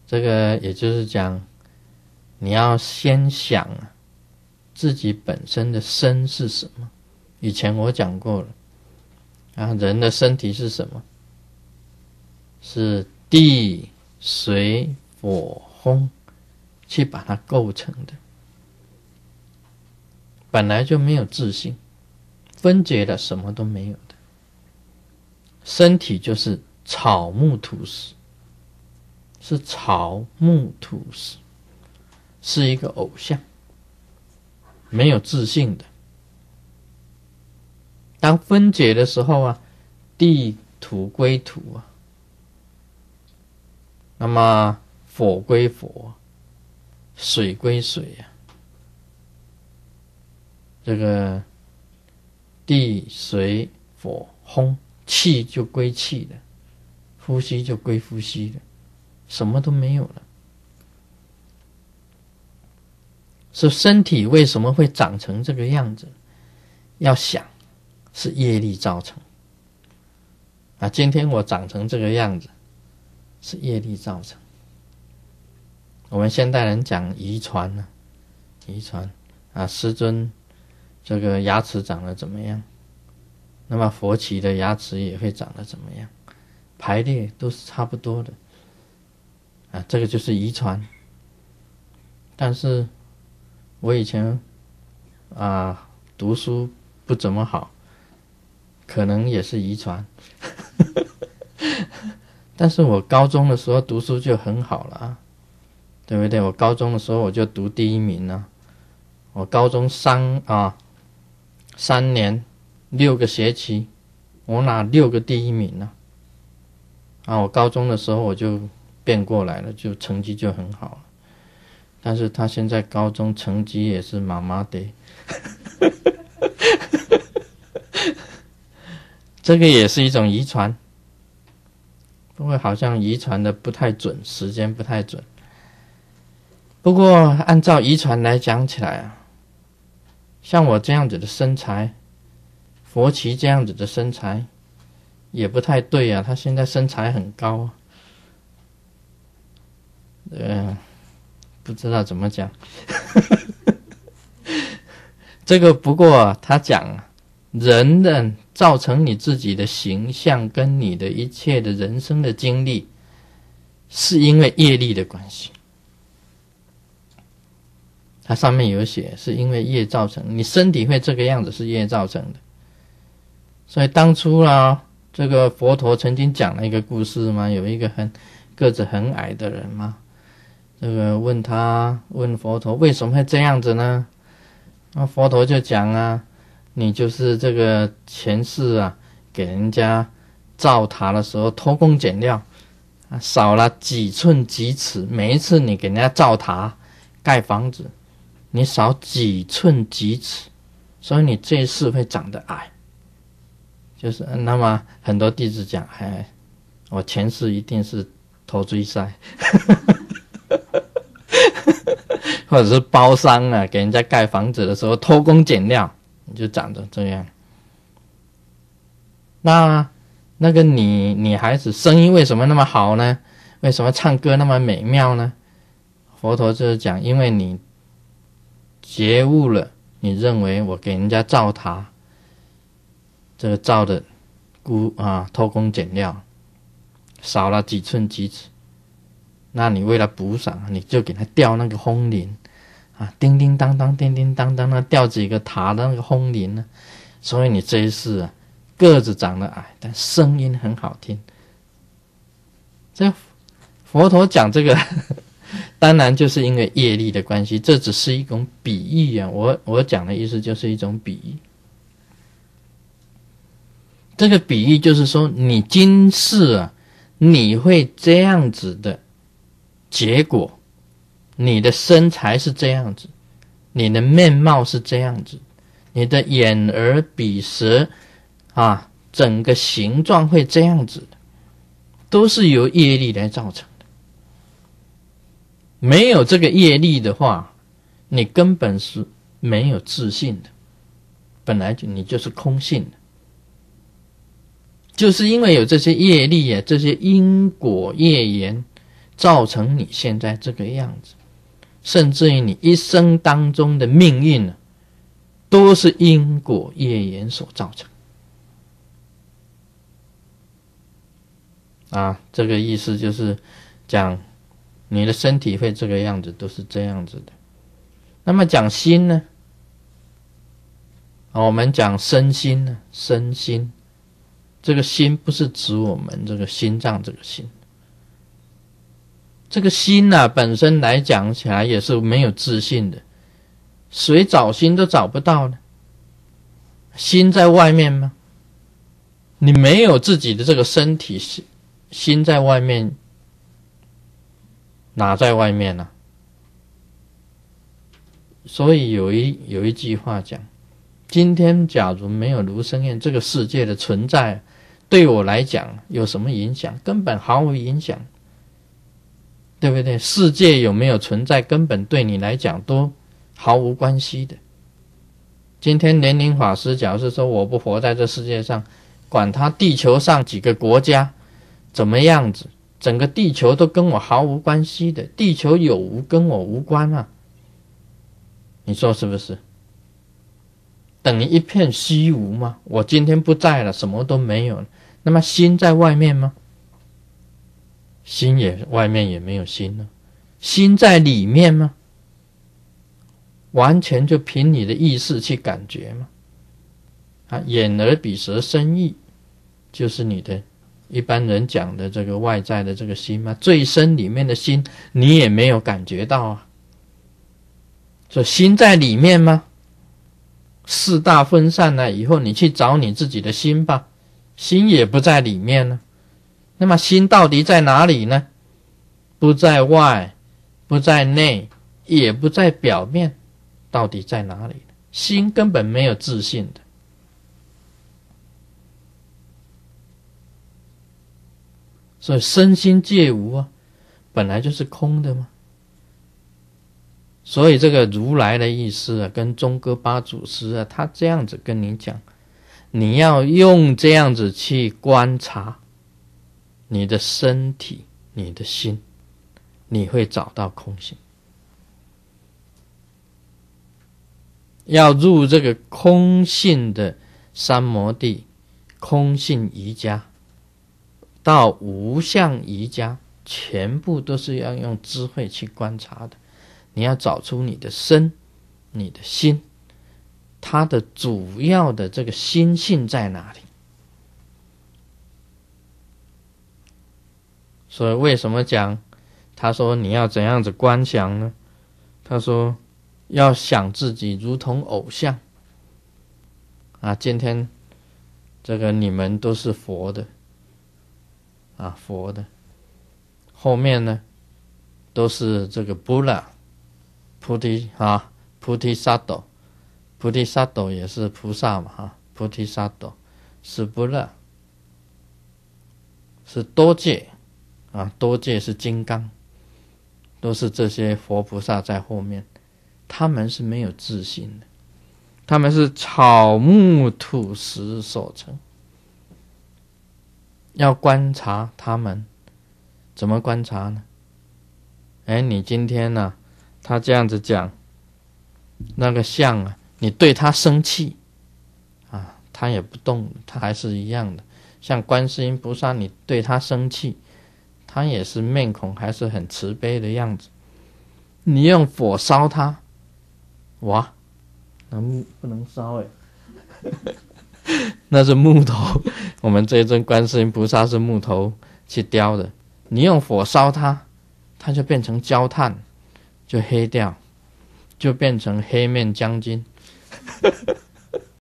这个也就是讲，你要先想自己本身的身是什么。以前我讲过了啊，人的身体是什么？是地、水、火、风去把它构成的。本来就没有自性，分解了什么都没有的。身体就是草木土石，是草木土石，是一个偶像，没有自性的。当分解的时候啊，地土归土啊，那么火归火，水归水啊，这个地水火风气就归气了，呼吸就归呼吸了，什么都没有了。是身体为什么会长成这个样子？要想是业力造成啊！今天我长成这个样子，是业力造成。我们现代人讲遗传呢，遗传啊，师尊这个牙齿长得怎么样？那么佛齐的牙齿也会长得怎么样？排列都是差不多的啊，这个就是遗传。但是我以前读书不怎么好，可能也是遗传。但是我高中的时候读书就很好了啊，对不对？我高中的时候我就读第一名了。我高中3年6个学期，我拿6个第一名了。我高中的时候我就变过来了，就成绩就很好了。但是他现在高中成绩也是麻麻的。这个也是一种遗传，不过好像遗传的不太准，时间不太准。不过按照遗传来讲起来啊，像我这样子的身材，佛齐这样子的身材也不太对啊，他现在身材很高啊，不知道怎么讲。这个不过他讲人的造成你自己的形象跟你的一切的人生的经历，是因为业力的关系。它上面有写，是因为业造成，你身体会这个样子是业造成的。所以当初这个佛陀曾经讲了一个故事嘛，有一个个子很矮的人嘛，这个问佛陀为什么会这样子呢？佛陀就讲你就是这个前世给人家造塔的时候偷工减料，少了几寸几尺，每一次你给人家造塔盖房子，你少几寸几尺，所以你这一世会长得矮。就是那么很多弟子讲，我前世一定是偷追赛，或者是包商给人家盖房子的时候偷工减料，你就长得这样。那个女孩子声音为什么那么好呢？为什么唱歌那么美妙呢？佛陀就是讲，因为你觉悟了，你认为我给人家造塔，这个造的偷工减料，少了几寸几尺，那你为了补偿，你就给他吊那个风铃叮叮当当叮叮当当，吊几个塔的那个风铃呢，所以你这一世个子长得矮，但声音很好听。这佛陀讲这个当然就是因为业力的关系，这只是一种比喻我讲的意思就是一种比喻。这个比喻就是说，你今世你会这样子的结果，你的身材是这样子，你的面貌是这样子，你的眼耳鼻舌整个形状会这样子的，都是由业力来造成的。没有这个业力的话，你根本是没有自信的，本来你就是空性的。就是因为有这些业力这些因果业缘造成你现在这个样子，甚至于你一生当中的命运都是因果业缘所造成。这个意思就是讲你的身体会这个样子，都是这样子的。那么讲心呢？我们讲身心呢，身心，这个心不是指我们这个心脏这个心，这个心本身来讲起来也是没有自信的，谁找心都找不到呢？心在外面吗？你没有自己的这个身体，心在外面，哪在外面呢？所以有一句话讲，今天假如没有卢生燕这个世界的存在，对我来讲有什么影响？根本毫无影响，对不对？世界有没有存在，根本对你来讲都毫无关系的。今天莲林法师假如是说我不活在这世界上，管他地球上几个国家怎么样子，整个地球都跟我毫无关系的，地球有无跟我无关啊，你说是不是？等于一片虚无吗？我今天不在了，什么都没有了。那么心在外面吗？心也外面也没有心了。心在里面吗？完全就凭你的意识去感觉吗？眼耳鼻舌身意，就是你的一般人讲的这个外在的这个心吗？最深里面的心你也没有感觉到啊。所以心在里面吗？四大分散了以后，你去找你自己的心吧，心也不在里面呢。那么心到底在哪里呢？不在外，不在内，也不在表面，到底在哪里？心根本没有自信的。所以身心皆无啊，本来就是空的嘛。所以这个如来的意思跟宗喀巴祖师他这样子跟你讲，你要用这样子去观察你的身体，你的心，你会找到空性。要入这个空性的三摩地，空性瑜伽到无相瑜伽，全部都是要用智慧去观察的。你要找出你的身，你的心，它的主要的这个心性在哪里。所以为什么讲他说你要怎样子观想呢？他说要想自己如同偶像今天这个你们都是佛的佛的，后面呢都是这个布拉菩提菩提萨埵，菩提萨埵也是菩萨嘛菩提萨埵是不勒，是多戒多戒是金刚，都是这些佛菩萨在后面，他们是没有自信的，他们是草木土石所成。要观察他们，怎么观察呢？你今天他这样子讲，那个像你对他生气他也不动，他还是一样的。像观世音菩萨，你对他生气，他也是面孔还是很慈悲的样子。你用火烧他，哇，那不能烧那是木头，我们这一尊观世音菩萨是木头去雕的，你用火烧它，它就变成焦炭，就黑掉，就变成黑面将军